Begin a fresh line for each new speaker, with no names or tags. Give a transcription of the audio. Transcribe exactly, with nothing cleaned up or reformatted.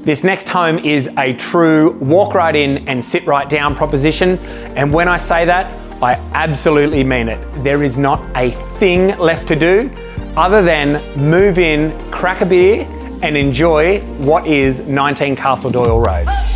This next home is a true walk right in and sit right down proposition. And when I say that, I absolutely mean it. There is not a thing left to do other than move in, crack a beer, and enjoy what is nineteen Castle Doyle Road.